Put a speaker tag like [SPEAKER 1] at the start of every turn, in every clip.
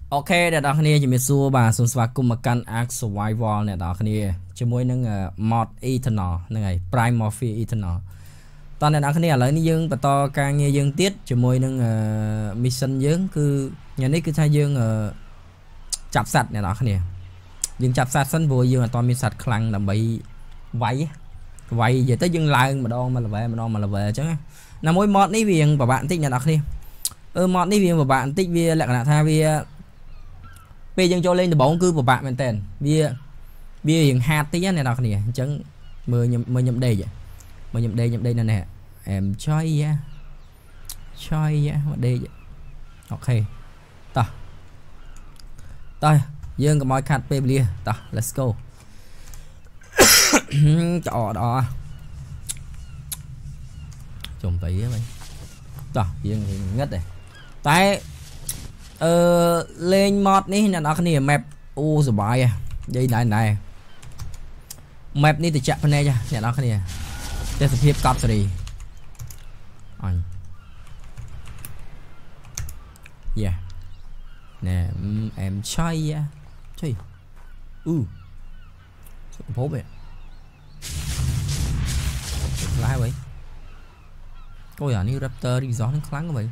[SPEAKER 1] Ok, để đọc này chỉ biết xua bà xuống sạc cùng một căn Ark Survival này đọc này chỉ mỗi nâng mod Eternal nâng này Prime Morphe Eternal toàn này đọc này lấy ní dương và to ca nghe dương tiết chỉ mỗi nâng mission dương cứ nhà này cứ thay dương chạp sạch này đọc này dương chạp sạch sân vui dương là toàn miền sạch khăn là bị váy vậy về tới dương lại mà đo mà là về chứ là mỗi mod ní viên và bạn thích nhà đọc đi mod ní viên và bạn thích vì lại là thay vì bây giờ cho lên từ bóng cư của bạn bên tên bia hiện hạt tí này đọc này chẳng mời nhậm đây vậy mời nhậm đây nè nè em chơi mà đây vậy ok ta đây dương có mọi khát bê bia ta let's go trọ đó trồng tí vậy ta dương thì ngất này tại lên mod ní là nó cái map u rồi bài à đây này map ní thì chạm bên đây nha nhà nó cái này để thực hiện copy đi anh yeah nè em chơi phố vậy lái vậy coi à như raptor đi gió nó kháng vậy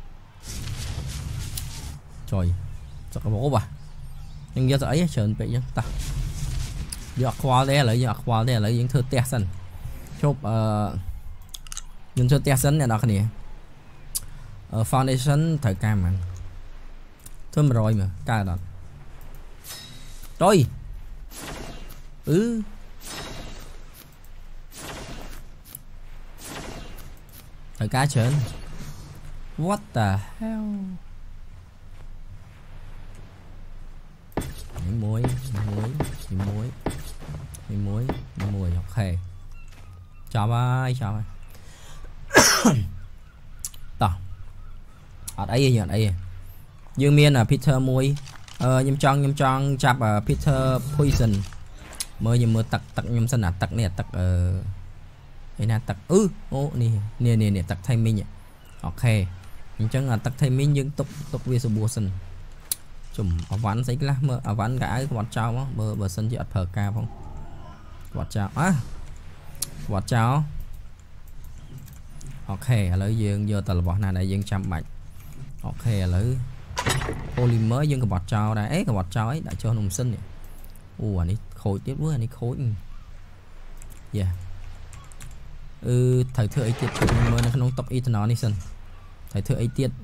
[SPEAKER 1] trời chắc có bố bà nhưng giờ ấy trời bị chứ ta giờ qua đây là những thứ test sân chụp những thứ test sân này đó cái này foundation thời cam mà thôi rồi mà ca đó rồi thời cá trơn what the hell muối ok chào ơi tỏ ở đây dương miên là Peter muối nhâm tròn chạp Peter poison mới nhưng mưa tặc nhâm sân là tặc này tặc đây là tặc nè tặc thay minh ok nhưng chẳng là tặc thay minh nhưng tục về số bùa sân chùm ở ván giấy lá mơ ở ván gái quạt trao á bờ sân chỉ phở ca không quạt trao ok lấy dương giờ tờ bọt này đại dương trăm bạch ok lấy polymer dương cái bọt trao đây ấy cái bọt trao ấy đã cho nồng sinh này anh ấy khối tiếp với anh ấy khối yeah thời thưa ấy tiết mới nó không tập ít nó đi sân thời thưa ấy tiết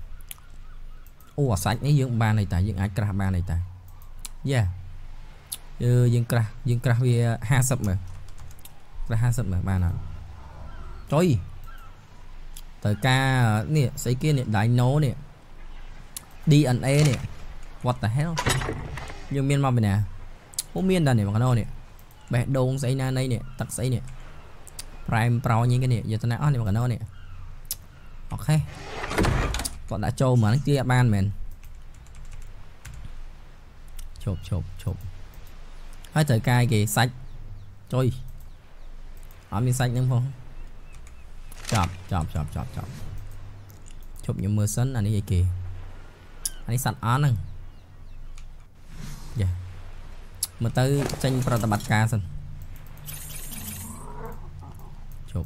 [SPEAKER 1] sạch ấy dương ba này tại dương ai cra ba này tại yeah dương cra vì hai sập mà ba nào trời tới ca nè xây kia nè đại nấu nè DNA nè what the hell dương miên mà bên nè bố miên đàn này mà cái nè bẻ đồn xây na đây nè tắt xây nè prime pro như cái nè giờ tao nói này mà cái nè ok còn đã trâu mà nó kia ban mình chụp hai thời cai kì sạch trời ở bên sạch đúng không chọc chụp những mưa sân anh ấy vậy kì anh ấy sạch án nè yeah mà tới tranh pro bát ca sân chụp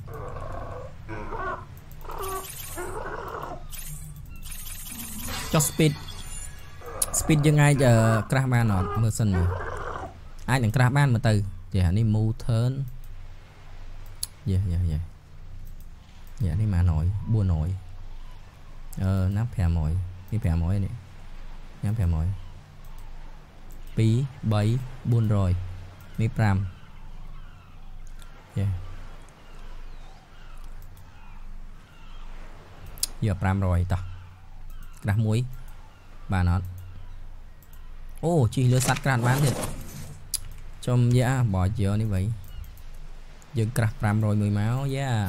[SPEAKER 1] cho speedยังไงgiờ crash ban nó mưa sân mà ai đừng crash ban mà từ thì anh đi mua thớn dạ đi mà nổi bua nổi nắp phè mồi đi phè mồi này nắp phè mồi pí bấy buôn rồi mi pram giờ pram rồi ta crash muối bà nó chỉ lừa sắt crash bán được trong giá bỏ giờ như vậy dừng crash pram rồi 10 máu yeah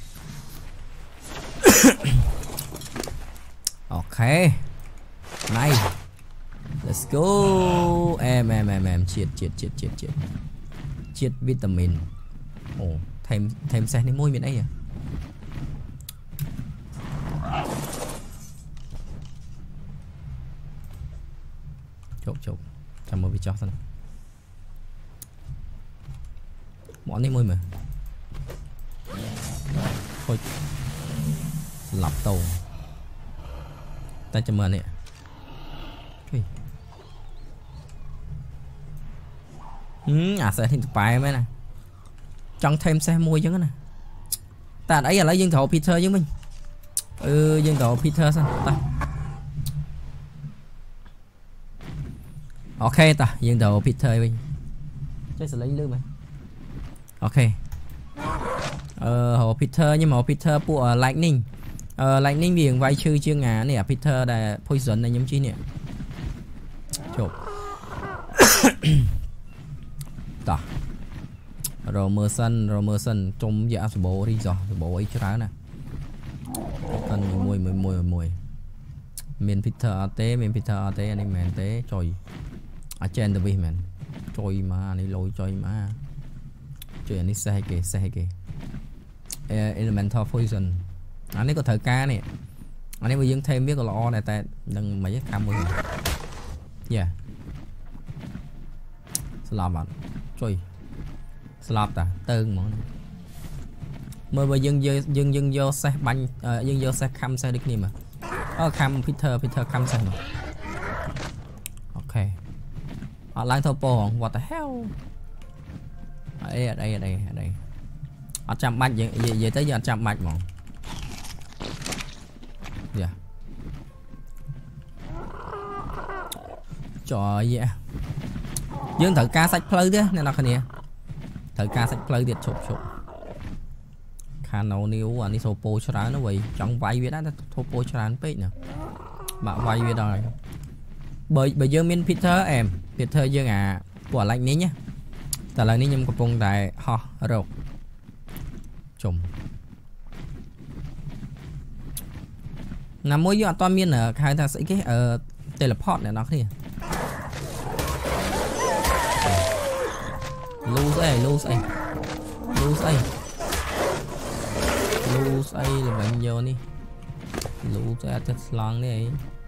[SPEAKER 1] ok này let's go em triệt vitamin thêm xe đến môi miền ấy à chụp chăm một bị cho xong món đi môi mà thôi lặp tàu ta chăm mờ nè sẽ thì bài mấy này trong thêm xe mua chứ nè ta ấy là lấy dân thổ Peter với mình dân thổ Peter sao ta ok ta dân thổ Peter mình chắc sẽ lấy lương mày ok hồ Peter nhưng mà hồ Peter của Lightning Lightning biển vay chư chưa ngà nè Peter là poison này nhóm chi nè chụp ta Romerson trong dạ số bộ đi rồi bộ ấy cho nè cần mùi miền Peter tế anh em tế trời ở trên tv mình trời mà này lôi trời mà chuyện này xe kì elemental poison anh ấy có thời ca này anh ấy bây giờ thêm biết lo này tại đừng mấy cái cam rồi yeah slap bạn trời slap ta tương món mời bây dân vô xe bánh dân vô xe khăm xe được mà khăm Peter khăm xe mà ok họ lang thô po what the hell ở đây ở trăm bạch về tới giờ trăm bạch mòn dạ trời vậy dương thử ca sách play thế nên là cái này thử ca sách play điện chụp khả năng nếu anh đi thô po cho nó vậy chẳng vay với đó thô po cho anh biết nè bạn vay với đời bởi giờ mình Peter dương của lạnh ní nhé tại là ní nhâm của vùng đại ho rồi chùm nằm mỗi giờ toàn miên ở hai ta sẽ cái teleport này nó kia lose là bao nhiêu đi lose ra chất long này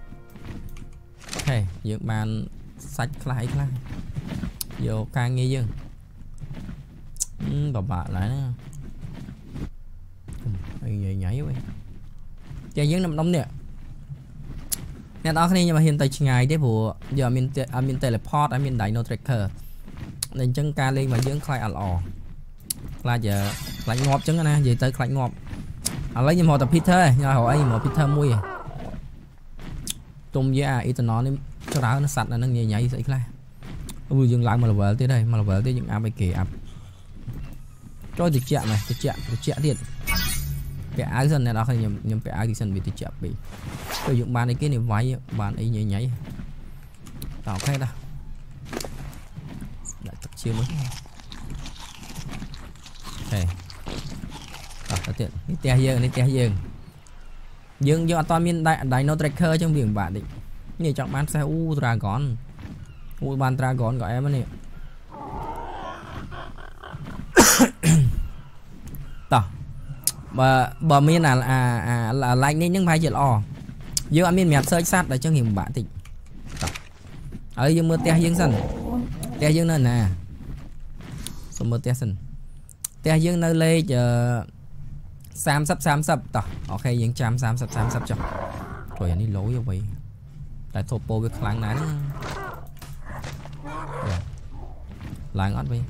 [SPEAKER 1] ok dựng bàn sách lại vô càng nghe dương bà bạn lại nữa nhảy vậy chơi dương nằm đông nè nè đó nhưng mà hiện tại ngày đấy vụ giờ mình teleport mình đẩy no tracker nên chân ca lên mà dưỡng khai lò là giờ lại ngọt chân nè gì tới lại ngọt lấy như một tập Peter nha hỏi một Peter mui tung với ít nó cho đá nó sạch là nó nhảy sẽ lại dừng lại mà là vợ tới đây mà là vợ tới những áp kì áp cho thì chạm này chạm điện cái ái dân này đó hay nhầm cái ái dân bị thì chạm bị tôi dụng bàn này cái này váy bàn ấy nhảy tạo khai ta lại tập chiêu mới đây tập tiện cái dương do toàn miền đại nó tracker trong biển bạn định như chọn bán xe Dragon ban Dragon gọi em này tao bờ miền là lạnh nên những bài chuyện o giờ anh miền mẹp sơi sát để cho hình bạn tịnh ở dương mưa te dương sân te dương nơi nè xong mưa te sân te dương nơi lê chờ sam sắp tao ok dương trăm sam sắp cho rồi anh đi lối vô vậy tại thô po với kháng nán lại ngót đi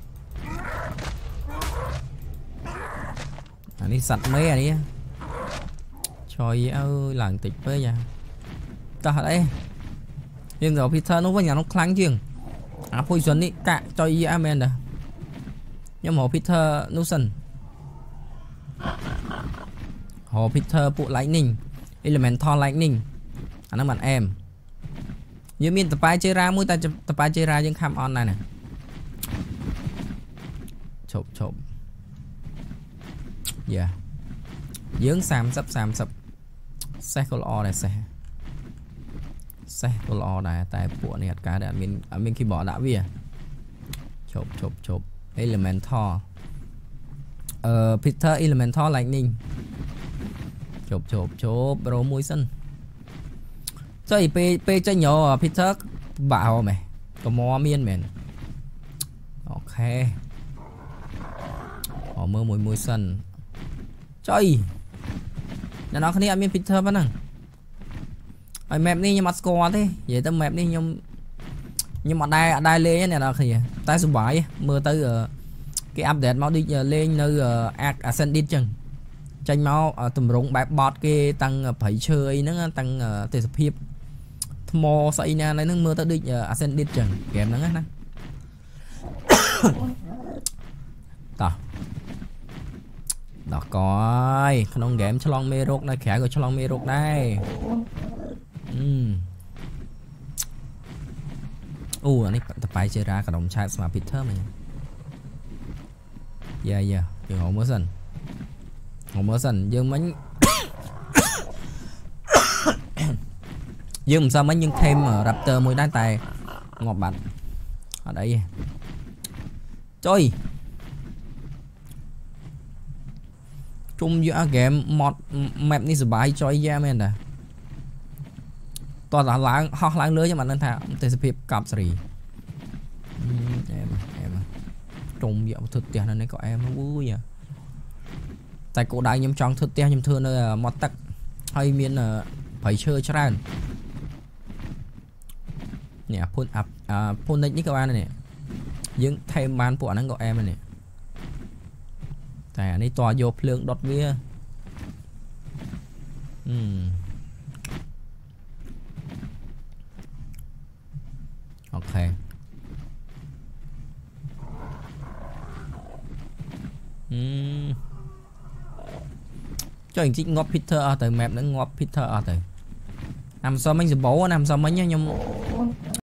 [SPEAKER 1] anh đi sạch mấy anh đi trời ơi làng tịch với nha ta ở đây nhưng rồi Peter nó với nhà nó kháng chừng poison đi cạn cho ý amen đó nhưng mà Peter Nusen hồ Peter bộ lightning elemental lightning anh nói bạn em như miền tập bài chơi ra mũi ta tập bài chơi ra nhưng khám on này nè chộp yeah dưỡng sam sắp xe có lo này xe có lo này tại bộ này cả để mình khi bỏ đã về chộp elemental Peter elemental lightning chộp bro mũi sân chơi p cho nhỏ Peter bảo mày có mò miên mày ok họ mơ mùi sân trời nhà nó khá miên Peter vẫn nè ở map này nhưng mà score thế vậy tao map này nhưng mà đai lên này là gì tay số 7 mưa tới cái update máu đi lên nơi ascended chừng tranh máu tùm rụng bài bot kia tăng phải chơi nó tăng tiền sập hiệp mò xây nha lấy nó mưa tới đi ascended chừng kèm nó nè tao đó coi không game cho long mê rốt này khẽ của cho long mê rốt đây anh ấy tập bài chơi ra cả đồng trai mà Peter mày yeah đừng ngủ mơ sần dương mấy dương sao mấy nhưng thêm raptor mùi đá tài ngọt bạch ở đây trời chung giữa game mod map này bài chơi ra men nè toàn là láng lưới cho bạn nên thà tên sẽ cặp gì em trùng dạo thực tiền này có em vui nhỉ tại cổ đại nhầm trong thực tiền nhầm thưa nơi mod tắc hay miền phải chơi cho ra nè phun up phun đấy các bạn này những thêm ban của nó gọi em này tại này tòa vô lượng đọt bia ok cho anh chị ngọc Peter ở từ map nó ngọc Peter ở từ làm sao mình sẽ bố làm sao mấy nhá nhung